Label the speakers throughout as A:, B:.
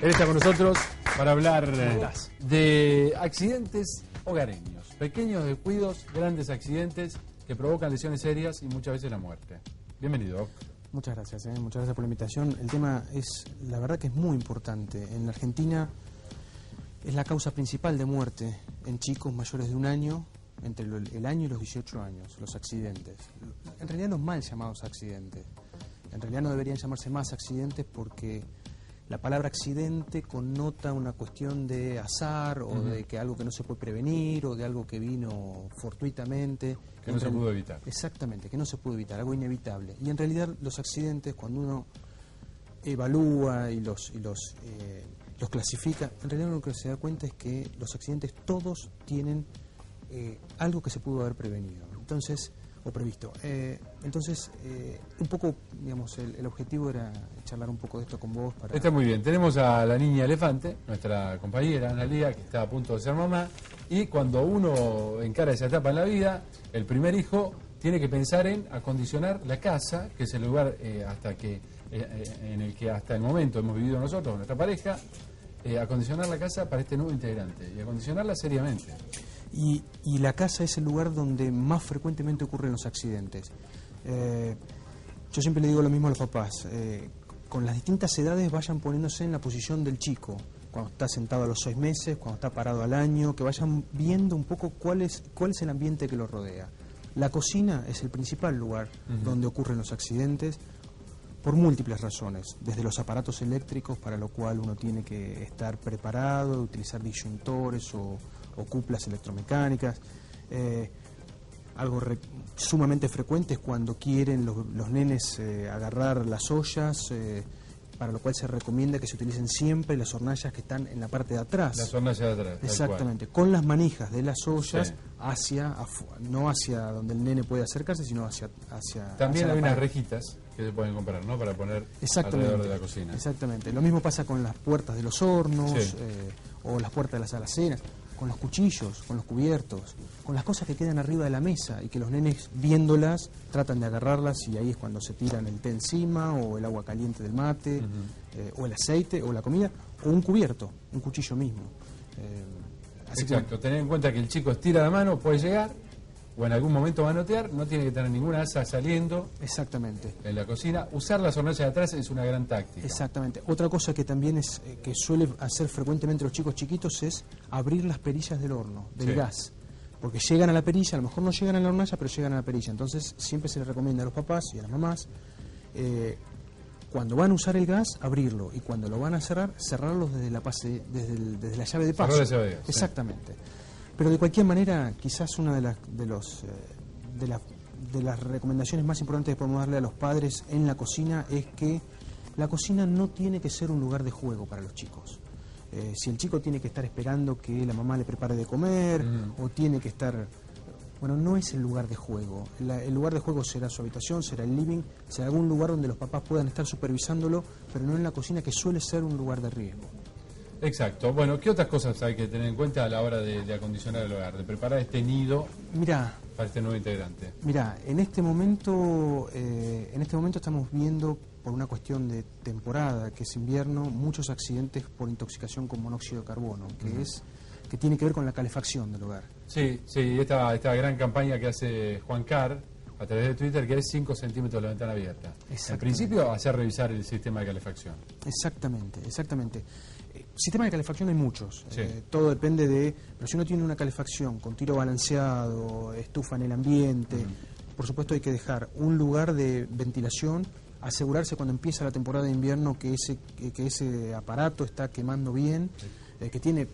A: Él está con nosotros para hablar de accidentes hogareños. Pequeños descuidos, grandes accidentes que provocan lesiones serias y muchas veces la muerte. Bienvenido.
B: Muchas gracias por la invitación. El tema es, la verdad que es muy importante. En la Argentina es la causa principal de muerte en chicos mayores de 1 año, entre el año y los 18 años, los accidentes. En realidad los mal llamados accidentes. En realidad no deberían llamarse más accidentes porque la palabra accidente connota una cuestión de azar o de que algo que no se puede prevenir o de algo que vino fortuitamente.
A: Que no se pudo evitar.
B: Exactamente, que no se pudo evitar, algo inevitable. Y en realidad los accidentes, cuando uno evalúa y los clasifica, en realidad lo que se da cuenta es que los accidentes todos tienen algo que se pudo haber prevenido. Entonces, o previsto. Un poco, digamos, el objetivo era charlar un poco de esto con vos.
A: Está muy bien. Tenemos a la niña elefante, nuestra compañera Analía, que está a punto de ser mamá, y cuando uno encara esa etapa en la vida, el primer hijo tiene que pensar en acondicionar la casa, que es el lugar en el que hasta el momento hemos vivido nosotros, nuestra pareja, acondicionar la casa para este nuevo integrante, y acondicionarla seriamente.
B: Y la casa es el lugar donde más frecuentemente ocurren los accidentes. Yo siempre le digo lo mismo a los papás. Con las distintas edades vayan poniéndose en la posición del chico. Cuando está sentado a los 6 meses, cuando está parado al año, que vayan viendo un poco cuál es el ambiente que los rodea. La cocina es el principal lugar donde ocurren los accidentes por múltiples razones. Desde los aparatos eléctricos, para lo cual uno tiene que estar preparado, utilizar disyuntores o cuplas electromecánicas. Algo sumamente frecuente es cuando quieren los nenes agarrar las ollas, para lo cual se recomienda que se utilicen siempre las hornallas que están en la parte de atrás.
A: Las hornallas de atrás.
B: Exactamente, con las manijas de las ollas no hacia donde el nene puede acercarse, sino hacia
A: También hay
B: unas
A: unas rejitas que se pueden comprar, ¿no? Para poner alrededor de la cocina.
B: Exactamente. Lo mismo pasa con las puertas de los hornos, o las puertas de las alacenas, con los cuchillos, con los cubiertos, con las cosas que quedan arriba de la mesa y que los nenes viéndolas tratan de agarrarlas y ahí es cuando se tiran el té encima o el agua caliente del mate, o el aceite o la comida, o un cubierto, un cuchillo mismo.
A: Exacto, tener en cuenta que el chico estira la mano, puede llegar, o en algún momento va a notear, no tiene que tener ninguna asa saliendo.
B: Exactamente.
A: En la cocina. Usar las hornallas de atrás es una gran táctica.
B: Exactamente. Otra cosa que también es que suele hacer frecuentemente los chicos chiquitos es abrir las perillas del horno, del gas. Porque llegan a la perilla, a lo mejor no llegan a la hornalla, pero llegan a la perilla. Entonces siempre se les recomienda a los papás y a las mamás, cuando van a usar el gas, abrirlo. Y cuando lo van a cerrar, cerrarlos desde la llave de paso.
A: Cerrar la llave de gas,
B: exactamente. Pero de cualquier manera, quizás una de las recomendaciones más importantes que podemos darle a los padres en la cocina es que la cocina no tiene que ser un lugar de juego para los chicos. Si el chico tiene que estar esperando que la mamá le prepare de comer o tiene que estar... Bueno, no es el lugar de juego. El lugar de juego será su habitación, será el living, será algún lugar donde los papás puedan estar supervisándolo, pero no en la cocina, que suele ser un lugar de riesgo.
A: Exacto. Bueno, ¿qué otras cosas hay que tener en cuenta a la hora de acondicionar el hogar, de preparar este nido para este nuevo integrante?
B: Mira, en este momento estamos viendo, por una cuestión de temporada, que es invierno, muchos accidentes por intoxicación con monóxido de carbono, que tiene que ver con la calefacción del hogar.
A: Sí, esta gran campaña que hace Juan Carr a través de Twitter, que es 5 centímetros de la ventana abierta. En principio, hacer revisar el sistema de calefacción.
B: Exactamente. Sistema de calefacción hay muchos, todo depende pero si uno tiene una calefacción con tiro balanceado, estufa en el ambiente, por supuesto hay que dejar un lugar de ventilación, asegurarse cuando empieza la temporada de invierno que ese aparato está quemando bien, que tiene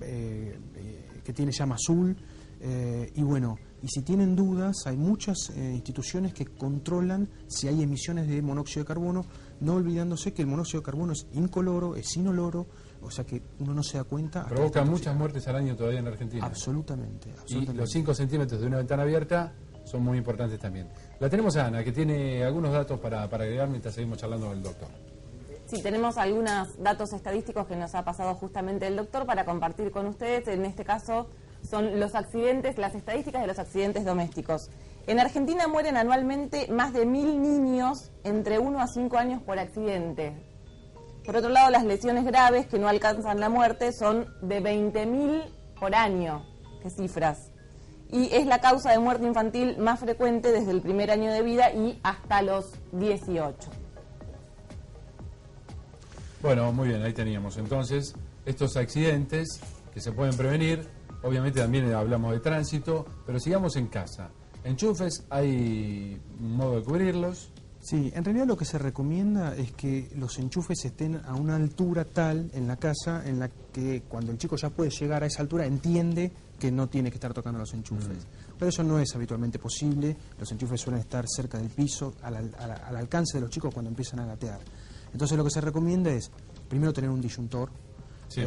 B: llama azul, y si tienen dudas, hay muchas instituciones que controlan si hay emisiones de monóxido de carbono, no olvidándose que el monóxido de carbono es incoloro, es inoloro, o sea que uno no se da cuenta.
A: Provoca muchas muertes al año todavía en Argentina.
B: Absolutamente.
A: Y los 5 centímetros de una ventana abierta son muy importantes también. La tenemos a Ana, que tiene algunos datos para agregar mientras seguimos charlando con el doctor.
C: Sí, tenemos algunos datos estadísticos que nos ha pasado justamente el doctor para compartir con ustedes. En este caso son los accidentes, las estadísticas de los accidentes domésticos. En Argentina mueren anualmente más de 1000 niños entre 1 a 5 años por accidente. Por otro lado, las lesiones graves que no alcanzan la muerte son de 20.000 por año. ¿Qué cifras? Y es la causa de muerte infantil más frecuente desde el primer año de vida y hasta los 18.
A: Bueno, muy bien, ahí teníamos entonces estos accidentes que se pueden prevenir. Obviamente también hablamos de tránsito, pero sigamos en casa. Enchufes, ¿hay un modo de cubrirlos?
B: Sí, en realidad lo que se recomienda es que los enchufes estén a una altura tal en la casa en la que cuando el chico ya puede llegar a esa altura entiende que no tiene que estar tocando los enchufes. Pero eso no es habitualmente posible. Los enchufes suelen estar cerca del piso, al alcance de los chicos cuando empiezan a gatear. Entonces lo que se recomienda es primero tener un disyuntor.
A: Sí.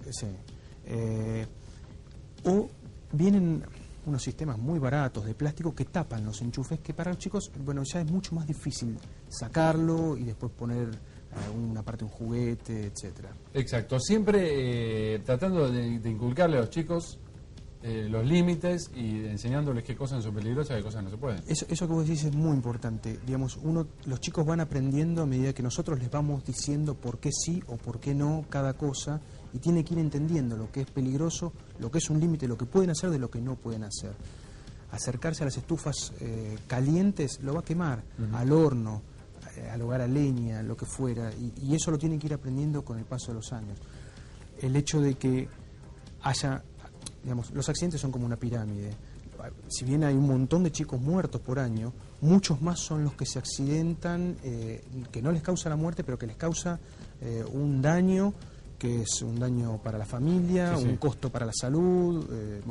B: O vienen unos sistemas muy baratos de plástico que tapan los enchufes, que para los chicos, bueno, ya es mucho más difícil sacarlo y después poner una parte de un juguete, etcétera.
A: Exacto, siempre tratando de inculcarle a los chicos los límites y enseñándoles qué cosas son peligrosas y qué cosas no se pueden.
B: Eso que vos decís es muy importante. Digamos, los chicos van aprendiendo a medida que nosotros les vamos diciendo por qué sí o por qué no cada cosa, y tiene que ir entendiendo lo que es peligroso, lo que es un límite, lo que pueden hacer de lo que no pueden hacer. Acercarse a las estufas calientes lo va a quemar, al horno, al hogar a leña, lo que fuera, y eso lo tienen que ir aprendiendo con el paso de los años. El hecho de que haya, digamos, los accidentes son como una pirámide. Si bien hay un montón de chicos muertos por año, muchos más son los que se accidentan, que no les causa la muerte, pero que les causa un daño, que es un daño para la familia,
A: sí,
B: un costo para la salud,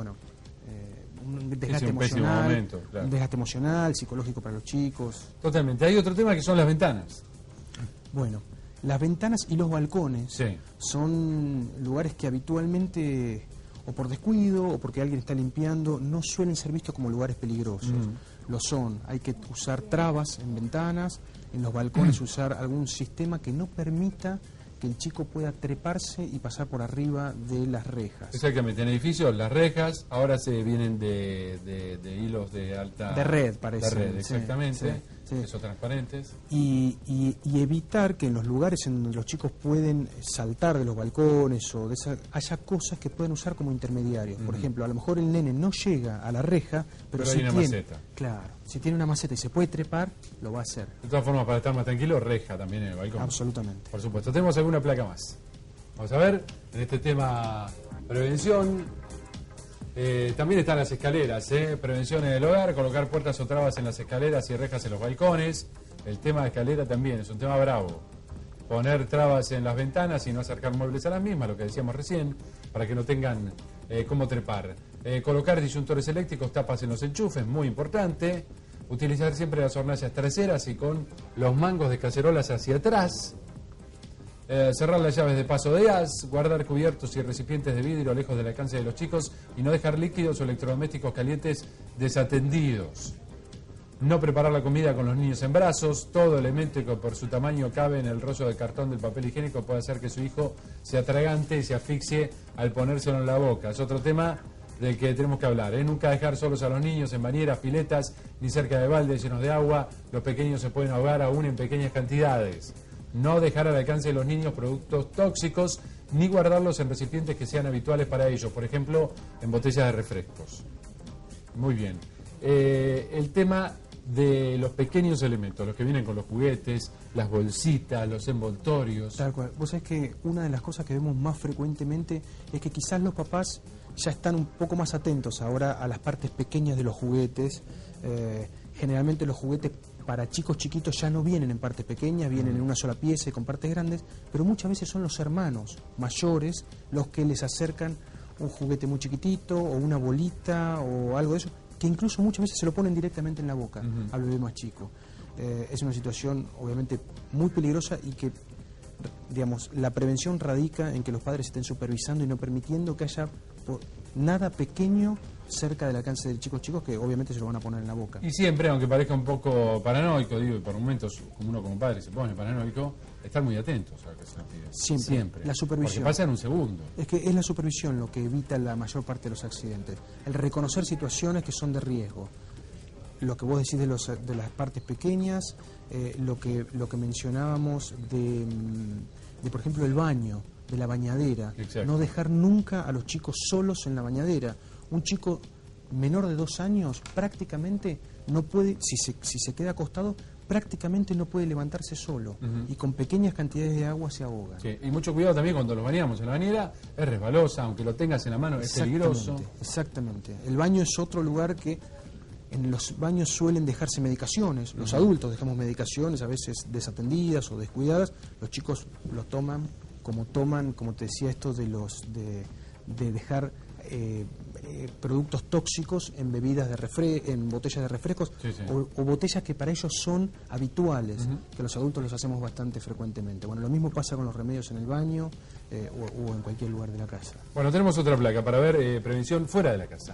B: un desgaste
A: un pésimo
B: emocional,
A: momento, claro.
B: Un desgaste emocional, psicológico para los chicos.
A: Totalmente. Hay otro tema que son las ventanas.
B: Bueno, las ventanas y los balcones
A: Sí.
B: son lugares que habitualmente, o por descuido o porque alguien está limpiando, no suelen ser vistos como lugares peligrosos. Lo son. Hay que usar trabas en ventanas, en los balcones usar algún sistema que no permita que el chico pueda treparse y pasar por arriba de las rejas.
A: Exactamente, en edificios las rejas ahora se vienen de hilos de alta...
B: De red, parece.
A: De red,
B: Sí,
A: exactamente,
B: sí.
A: que son transparentes.
B: Y evitar que en los lugares en donde los chicos pueden saltar de los balcones o haya cosas que pueden usar como intermediarios. Por ejemplo, a lo mejor el nene no llega a la reja, pero
A: hay
B: si
A: una
B: tiene,
A: maceta.
B: Claro, si tiene una maceta y se puede trepar, lo va a hacer.
A: De todas formas, para estar más tranquilo, reja también en el balcón.
B: Absolutamente.
A: Por supuesto. Tenemos alguna placa más. Vamos a ver, en este tema prevención, también están las escaleras, prevención en el hogar, colocar puertas o trabas en las escaleras y rejas en los balcones. El tema de escalera también es un tema bravo. Poner trabas en las ventanas y no acercar muebles a las mismas, lo que decíamos recién, para que no tengan cómo trepar. Colocar disyuntores eléctricos, tapas en los enchufes, muy importante. Utilizar siempre las hornallas traseras y con los mangos de cacerolas hacia atrás. Cerrar las llaves de paso de gas, guardar cubiertos y recipientes de vidrio lejos del alcance de los chicos y no dejar líquidos o electrodomésticos calientes desatendidos. No preparar la comida con los niños en brazos. Todo elemento que por su tamaño cabe en el rollo de cartón del papel higiénico puede hacer que su hijo se atragante y se asfixie al ponérselo en la boca. Es otro tema del que tenemos que hablar. Nunca dejar solos a los niños en bañeras, piletas, ni cerca de baldes llenos de agua. Los pequeños se pueden ahogar aún en pequeñas cantidades. No dejar al alcance de los niños productos tóxicos, ni guardarlos en recipientes que sean habituales para ellos. Por ejemplo, en botellas de refrescos. Muy bien. El tema de los pequeños elementos, los que vienen con los juguetes, las bolsitas, los envoltorios.
B: Tal cual. Vos sabés que una de las cosas que vemos más frecuentemente es que quizás los papás ya están un poco más atentos ahora a las partes pequeñas de los juguetes. Generalmente los juguetes para chicos chiquitos ya no vienen en partes pequeñas, vienen en una sola pieza y con partes grandes, pero muchas veces son los hermanos mayores los que les acercan un juguete muy chiquitito o una bolita o algo de eso, que incluso muchas veces se lo ponen directamente en la boca al bebé más chico. Es una situación obviamente muy peligrosa y que, digamos, la prevención radica en que los padres estén supervisando y no permitiendo que haya nada pequeño cerca del alcance de chicos que obviamente se lo van a poner en la boca.
A: Y siempre, aunque parezca un poco paranoico, digo, y por momentos como uno como padre se pone paranoico, estar muy atentos a lo que se nos pide.
B: Siempre. La supervisión.
A: Porque pasa en un segundo.
B: Es que es la supervisión lo que evita la mayor parte de los accidentes. El reconocer situaciones que son de riesgo. Lo que vos decís de las partes pequeñas, lo que mencionábamos de por ejemplo, el baño, de la bañadera.
A: Exacto.
B: No dejar nunca a los chicos solos en la bañadera. Un chico menor de 2 años prácticamente no puede, si se queda acostado, prácticamente no puede levantarse solo. Y con pequeñas cantidades de agua se ahoga.
A: Sí, y mucho cuidado también cuando los bañamos en la bañera, es resbalosa, aunque lo tengas en la mano es peligroso.
B: Exactamente. El baño es otro lugar que en los baños suelen dejarse medicaciones. Los adultos dejamos medicaciones, a veces desatendidas o descuidadas. Los chicos lo toman, como te decía, esto de dejar productos tóxicos en bebidas en botellas de refrescos,
A: sí, sí.
B: O botellas que para ellos son habituales, que los adultos los hacemos bastante frecuentemente. Bueno, lo mismo pasa con los remedios en el baño o en cualquier lugar de la casa.
A: Bueno, tenemos otra placa para ver prevención fuera de la casa.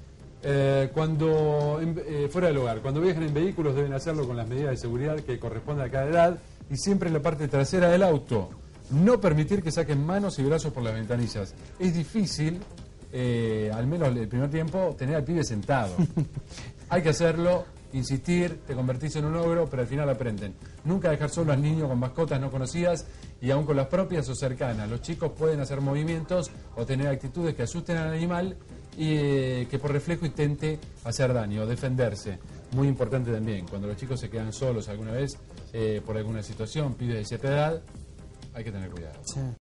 A: Fuera del hogar, cuando viajan en vehículos deben hacerlo con las medidas de seguridad que corresponden a cada edad y siempre en la parte trasera del auto. No permitir que saquen manos y brazos por las ventanillas. Es difícil, al menos el primer tiempo, tener al pibe sentado. Hay que hacerlo, insistir, te convertís en un ogro, pero al final aprenden. Nunca dejar solo al niño con mascotas no conocidas y aún con las propias o cercanas. Los chicos pueden hacer movimientos o tener actitudes que asusten al animal y que por reflejo intente hacer daño, defenderse. Muy importante también, cuando los chicos se quedan solos alguna vez por alguna situación, pibes de cierta edad, hay que tener cuidado.
B: Sí.